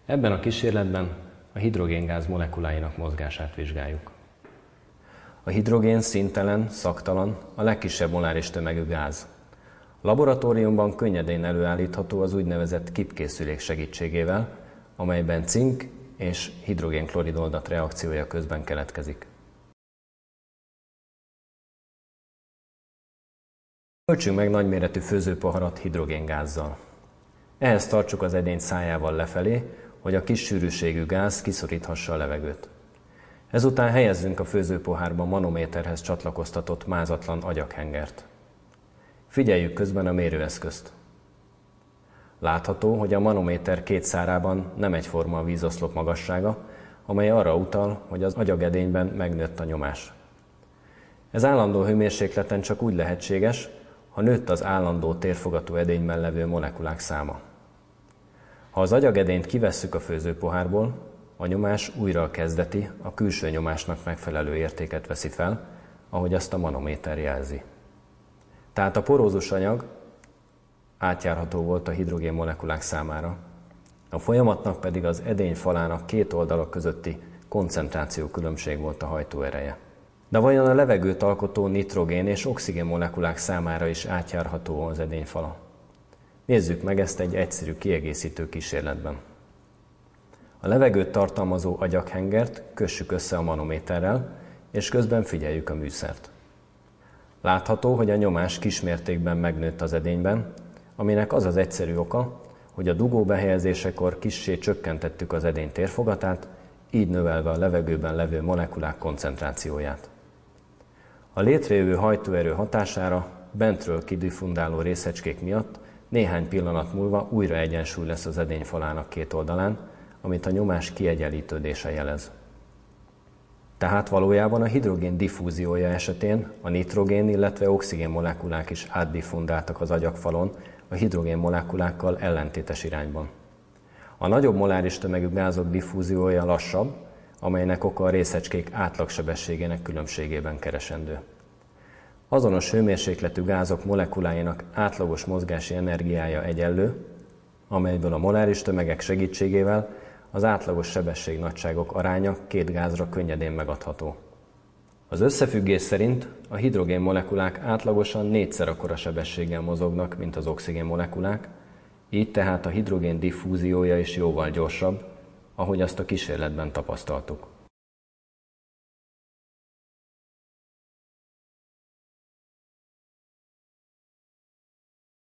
Ebben a kísérletben a hidrogéngáz molekuláinak mozgását vizsgáljuk. A hidrogén színtelen, szagtalan, a legkisebb moláris tömegű gáz. A laboratóriumban könnyedén előállítható az úgynevezett KIP-készülék segítségével, amelyben cink és hidrogénklorid oldat reakciója közben keletkezik. Töltsünk meg nagyméretű főzőpoharat hidrogéngázzal. Ehhez tartsuk az edényt szájával lefelé, hogy a kis sűrűségű gáz kiszoríthassa a levegőt. Ezután helyezzünk a főzőpohárba manométerhez csatlakoztatott mázatlan agyaghengert. Figyeljük közben a mérőeszközt. Látható, hogy a manométer két szárában nem egyforma a vízoszlop magassága, amely arra utal, hogy az agyagedényben megnőtt a nyomás. Ez állandó hőmérsékleten csak úgy lehetséges, ha nőtt az állandó térfogató edényben levő molekulák száma. Ha az agyagedényt kivesszük a főzőpohárból, a nyomás újra a kezdeti, a külső nyomásnak megfelelő értéket veszi fel, ahogy azt a manométer jelzi. Tehát a porózus anyag átjárható volt a hidrogén molekulák számára, a folyamatnak pedig az edény falának két oldala közötti koncentráció különbség volt a hajtóereje. De vajon a levegőt alkotó nitrogén és oxigén molekulák számára is átjárható az edényfala? Nézzük meg ezt egy egyszerű kiegészítő kísérletben. A levegőt tartalmazó agyaghengert kössük össze a manométerrel, és közben figyeljük a műszert. Látható, hogy a nyomás kismértékben megnőtt az edényben, aminek az az egyszerű oka, hogy a dugó behelyezésekor kissé csökkentettük az edény térfogatát, így növelve a levegőben levő molekulák koncentrációját. A létrejövő hajtóerő hatására bentről kidifundáló részecskék miatt néhány pillanat múlva újra egyensúly lesz az edényfalának két oldalán, amit a nyomás kiegyenlítődése jelez. Tehát valójában a hidrogén diffúziója esetén a nitrogén, illetve oxigén molekulák is átdiffundáltak az agyagfalon a hidrogén molekulákkal ellentétes irányban. A nagyobb moláris tömegű gázok diffúziója lassabb, amelynek oka a részecskék átlagsebességének különbségében keresendő. Azonos hőmérsékletű gázok molekuláinak átlagos mozgási energiája egyenlő, amelyből a moláris tömegek segítségével az átlagos sebességnagyságok aránya két gázra könnyedén megadható. Az összefüggés szerint a hidrogén molekulák átlagosan 4-szer akkora sebességgel mozognak, mint az oxigén molekulák, így tehát a hidrogén diffúziója is jóval gyorsabb, ahogy azt a kísérletben tapasztaltuk.